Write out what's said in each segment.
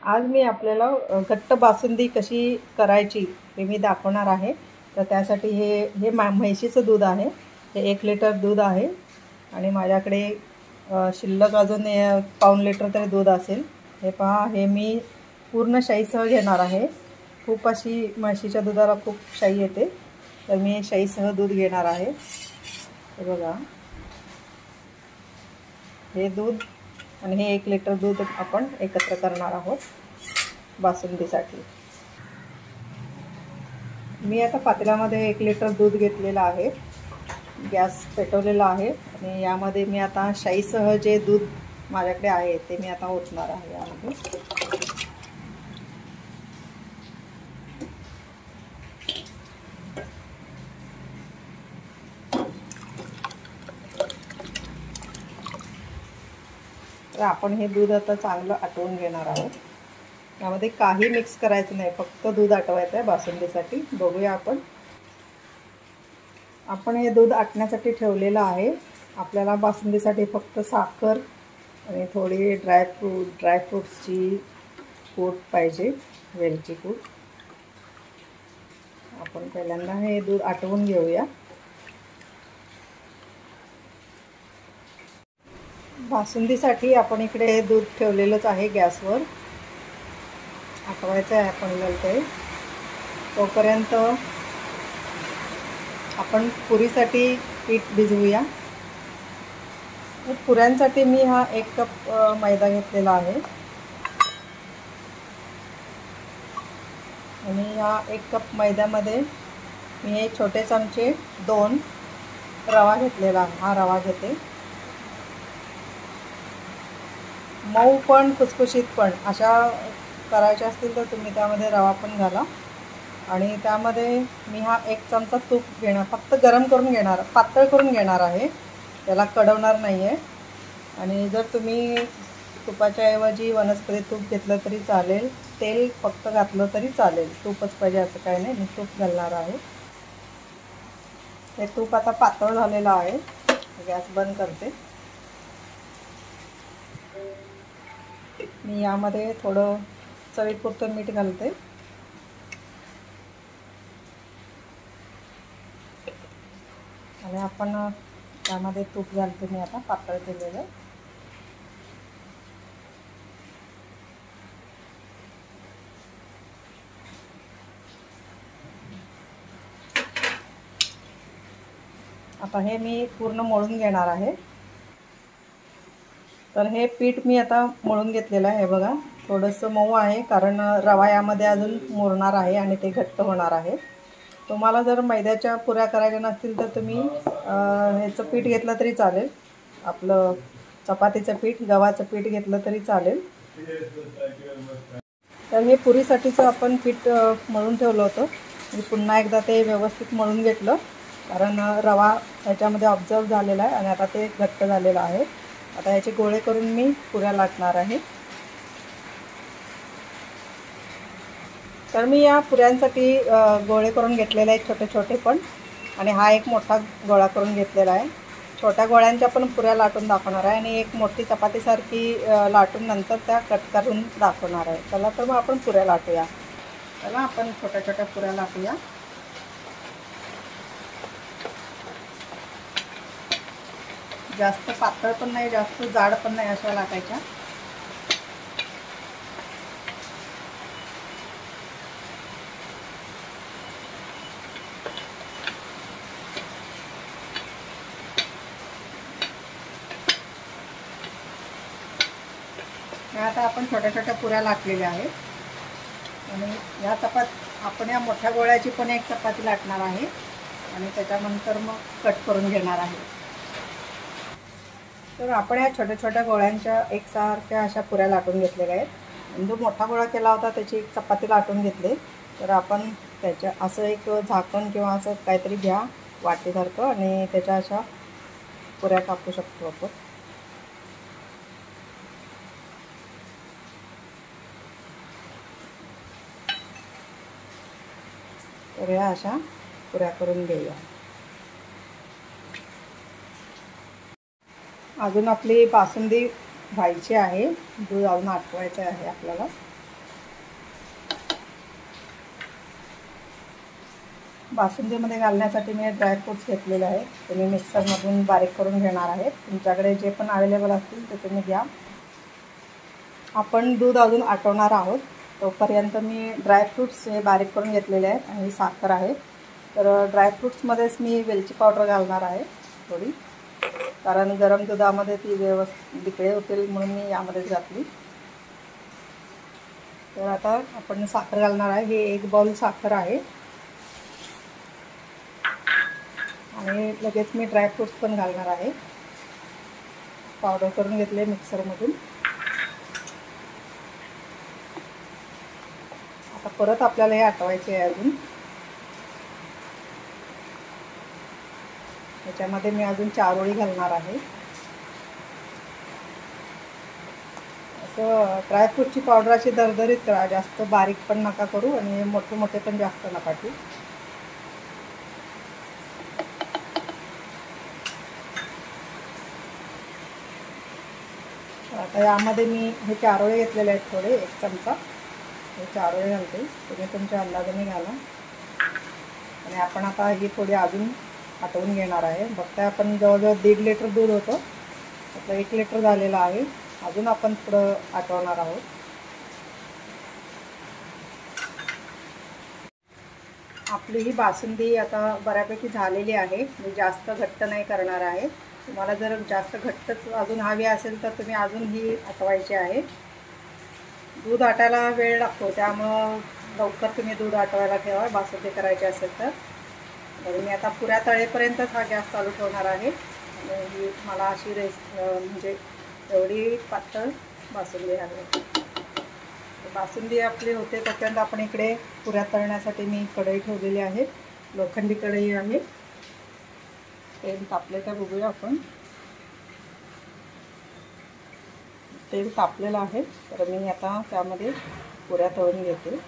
आज मी आपल्याला घट्ट बासुंदी कशी करायची हे मी दाखवणार आहे। तर त्यासाठी हे म्हैशीचं दूध आहे। हे 1 लिटर दूध आहे आणि माझ्याकडे शिल्लक अजून पाऊण लिटर तरी दूध असेल। हे पहा, हे मी पूर्ण शाईसह घेणार आहे। खूप अशी म्हशीच्या दुधाला खूप शाई येते, तर मी शाईसह दूध घेणार आहे। हे बघा, हे दूध आणि हे 1 लिटर दूध आपण एकत्र करणार आहोत बासुंदीसाठी। मी आता पातेल्यामध्ये 1 लिटर दूध घेतलेलं आहे, गॅस पेटवलेला आहे आणि यामध्ये मी आता शाईसह जे दूध माझ्याकडे आहे ते मी आता ओतणार आहे यामध्ये। तर आपण हे दूध आता चांगलं आटवून घेणार आहोत। यामध्ये काही मिक्स करायचं नाही, फक्त दूध आटवायचं आहे बासुंदीसाठी। बघूया आपण हे दूध आटण्यासाठी ठेवलेलं आहे। आपल्याला बासुंदीसाठी फक्त साखर आणि थोडी ड्रायफ्रूट्सची पूड पाहिजे, वेलची पूड। आपण पहिल्यांदा हे दूध आटवून घेऊया। बासुंदीसाठी आपण इकडे दूध ठेवलेलंच आहे गॅसवर, आटवायचं आहे आपल्याला ते। तोपर्यंत आपण पुरीसाठी पीठ भिजवूया। पुऱ्यांसाठी मी हा 1 कप मैदा घेतलेला आहे आणि या 1 कप मैद्यामध्ये मी हे छोटे चमचे 2 रवा घेतलेला आहे। हा रवा घेते। मऊ पण खुसखुशीत पण अशा करायच्या असतील तर तुम्ही त्यामध्ये रवा पण घाला। आणि त्यामध्ये मी हा 1 चमचा तूप घेणार, फक्त गरम करून घेणार, पातळ करून घेणार आहे, त्याला कडवणार नाही आहे। आणि जर तुम्ही तुपाच्या ऐवजी वनस्पती तूप घेतलं तरी चालेल, तेल फक्त घातलं तरी चालेल, तूपच पाहिजे असं काही नाही, मी तूप घालणार आहे। हे तूप आता पातळ झालेलं आहे, गॅस बंद करते। मी यामध्ये थोडं चवीपुरतं मीठ घालते आणि आपण त्यामध्ये तूप घालते मी आता पातळ केलेलं। आता हे मी पूर्ण मळून घेणार आहे। तर हे पीठ मी आता मळून घेतलेलं आहे। हे बघा, थोडंसं मऊ आहे कारण रवा यामध्ये अजून मुरणार आहे आणि ते घट्ट होणार आहे। तुम्हाला जर मैद्याच्या पुऱ्या करायच्या नसतील तर तुम्ही ह्याचं पीठ घेतलं तरी चालेल, आपलं चपातीचं पीठ, गव्हाचं पीठ घेतलं तरी चालेल। तर हे पुरीसाठीचं आपण पीठ मळून ठेवलं होतं, मी पुन्हा एकदा ते व्यवस्थित मळून घेतलं कारण रवा ह्याच्यामध्ये ऑब्झर्व झालेला आहे आणि आता ते घट्ट झालेलं आहे। आता याचे गोळे करून मी पुऱ्या लाटणार आहे। तर मी या पुऱ्यांसाठी गोळे करून घेतलेले आहेत छोटे छोटे पण, आणि हा एक मोठा गोळा करून घेतलेला आहे। छोट्या गोळ्यांच्या पण पुऱ्या लाटून दाखवणार आहे आणि एक मोठी चपातीसारखी लाटून नंतर त्या कट करून दाखवणार आहे। चला तर मग आपण पुऱ्या लाटूया। चला आपण छोट्या छोट्या पुऱ्या लाटूया। जास्त पातळ पण नाही, जास्त जाड पण नाही, अशा लाटायच्या। आता आपण छोट्या छोट्या पुऱ्या लाटलेल्या आहेत आणि आपण या मोठ्या गोळ्याची पण एक चपाती लाटणार आहे आणि त्याच्यानंतर मग कट करून घेणार आहे। तर आपण या छोट्या छोट्या गोळ्यांच्या एकसारख्या अशा पुऱ्या लाटून घेतलेल्या आहेत आणि जो मोठा गोळा केला होता त्याची एक चपाती लाटून घेतली। तर आपण त्याच्या असं एक झाकण किंवा असं काहीतरी घ्या वाटीसारखं आणि त्याच्या अशा पुऱ्या कापू शकतो आपण। तर या अशा पुऱ्या करून घेऊया। अजून आपली बासुंदी व्हायची आहे, दूध अजून आटवायचं आहे आपल्याला। बासुंदीमध्ये घालण्यासाठी मी ड्रायफ्रूट्स घेतलेले आहेत, ते मी मिक्सरमधून बारीक करून घेणार आहे. तुमच्याकडे जे पण अवेलेबल असतील ते तुम्ही घ्या. आपण दूध अजून आटवणार आहोत, तोपर्यंत मी ड्रायफ्रूट्स हे बारीक करून घेतलेले आहेत आणि साखर आहे. तर ड्रायफ्रूट्समध्येच मी वेलची पावडर घालणार आहे थोडी, कारण गरम दुधामध्ये ती व्यवस्थित बिकळे होतील म्हणून मी यामध्येच घातली. तर आता आपण साखर घालणार आहे. हे 1 बाउल साखर आहे आणि लगेच मी ड्रायफ्रूट्स पण घालणार आहे. पावडर करून घेतले मिक्सरमधून. आता परत आपल्याला हे आटवायचे आहे अजून. याच्यामध्ये मी अजून चारोळी घालणार आहे. असं ड्रायफ्रूटची पावडर अशी दरदरीत करा, जास्त बारीक पण नका करू आणि मोठे मोठे पण जास्त नका ठेवू. आता यामध्ये मी हे चारोळे घेतलेले आहेत थोडे, 1 चमचा हे चारोळे घालते. तुम्ही तुमच्या अंदाजाने घाला. आणि आपण आता ही थोडी अजून आटवून घेणार आहे. बघताय आपण जवळजवळ 1.5 लिटर दूध होतं, आपलं 1 लिटर झालेलं आहे. अजून आपण थोडं आटवणार आहोत. आपली ही बासुंदी आता बऱ्यापैकी झालेली आहे. मी जास्त घट्ट नाही करणार आहे. तुम्हाला जर जास्त घट्ट अजून हवी असेल तर तुम्ही अजून ही आटवायची आहे. दूध आटायला वेळ लागतो, त्यामुळं लवकर तुम्ही दूध आटवायला ठेवा बासुंदी करायची असेल तर. तर मी आता पुऱ्या तळेपर्यंतच हा गॅस चालू ठेवणार आहे. आणि मला अशी म्हणजे एवढी पातळ बासुंदी हवी. बासुंदी आपली होते तोपर्यंत आपण इकडे पुऱ्या तळण्यासाठी मी कढई ठेवलेली आहे. लोखंडी कढई आहे. तेल तापले का बघूया आपण. तेल तापलेलं आहे, तर मी आता त्यामध्ये पुऱ्या तळून घेते.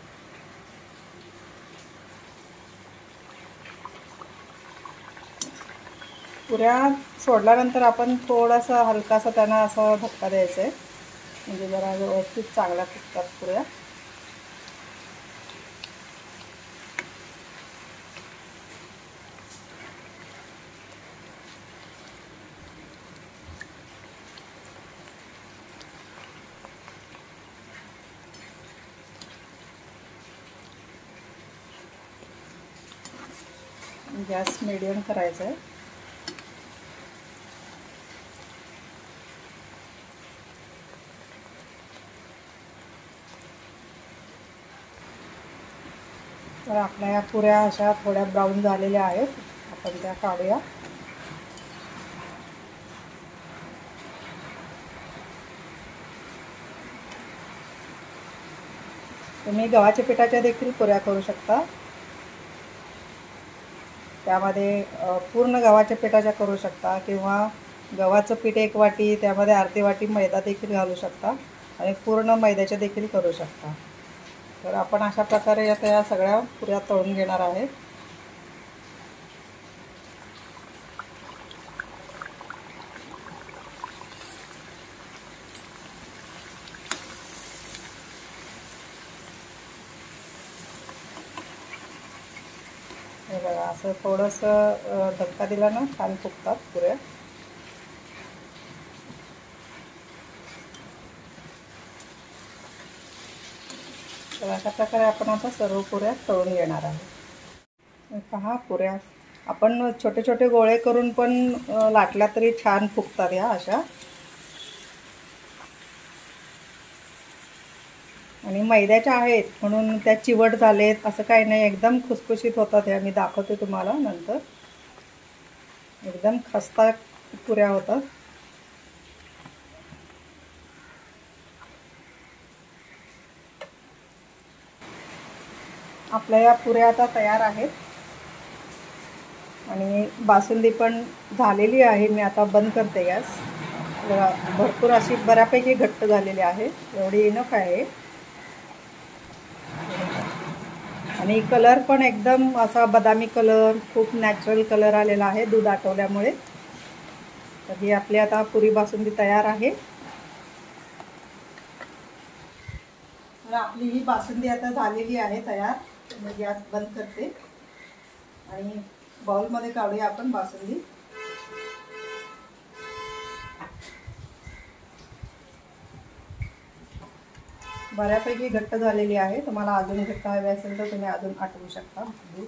पुऱ्या सोडल्यानंतर आपण थोडासा हलकासा त्यांना असा धक्का द्यायचा आहे, म्हणजे जरा व्यवस्थित चांगल्या फुगतात पुऱ्या. गॅस मीडियम करायचा आहे. तर आपल्या या पुऱ्या अशा थोड्या ब्राऊन झालेल्या आहेत, आपण त्या काढूया. तुम्ही गव्हाच्या पिठाच्या देखील पुऱ्या करू शकता. त्यामध्ये पूर्ण गव्हाच्या पिठाच्या करू शकता किंवा गव्हाचं पीठ 1 वाटी त्यामध्ये अर्धी वाटी मैदा देखील घालू शकता आणि पूर्ण मैद्याच्या देखील करू शकता. तर आपण अशा प्रकारे आता या सगळ्या पुऱ्या तळून घेणार आहे. हे बघा, असं थोडंसं धक्का दिला ना छान फुगतात पुऱ्या. तर अशा प्रकारे आपण आता सर्व पुऱ्या तळून घेणार आहोत. पहा, पुऱ्या आपण छोटे छोटे गोळे करून पण लाटल्या तरी छान फुगतात ह्या अशा. आणि मैद्याच्या आहेत म्हणून त्या चिवट झालेत असं काही नाही, एकदम खुसखुशीत होतात ह्या. मी दाखवते तुम्हाला नंतर. एकदम खस्ता पुऱ्या होतात. आपल्या या पुऱ्या आता तयार आहेत आणि बासुंदी पण झालेली आहे. मी आता बंद करते गॅस. भरपूर अशी बऱ्यापैकी घट्ट झालेली आहे, एवढी इनफ आहे. आणि कलर पण एकदम असा बदामी कलर, खूप नॅचरल कलर आलेला आहे दूध आटवल्यामुळे. तर ही आपली आता पुरी बासुंदी तयार आहे. तर आपली ही बासुंदी आता झालेली आहे तयार. मी गॅस बंद करते. आणि बाउलमध्ये काढूया आपण बासुंदी. बऱ्यापैकी घट्ट झालेली आहे. तुम्हाला अजून घट्ट हवे असेल तर तुम्ही अजून आटवू शकता दूध.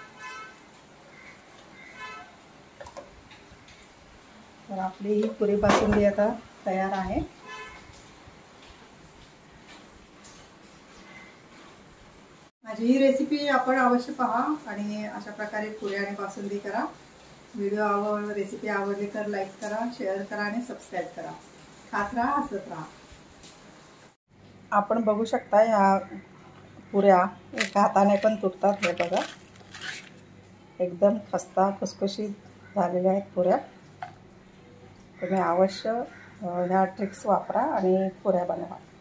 तर आपली ही पुरी बासुंदी आता तयार आहे. माझी ही रेसिपी आपण अवश्य पहा आणि अशा प्रकारे पुऱ्या आणि बासुंदी करा. व्हिडिओ रेसिपी आवडली तर लाईक करा, शेअर करा आणि सबस्क्राईब करा. खात राहा, हसत राहा. आपण बघू शकता ह्या पुऱ्या एका हाताने पण तुटतात. हे बघा, एकदम खस्ता खुसखुशीत झालेल्या आहेत पुऱ्या. तुम्ही अवश्य ह्या ट्रिक्स वापरा आणि पुऱ्या बनवा.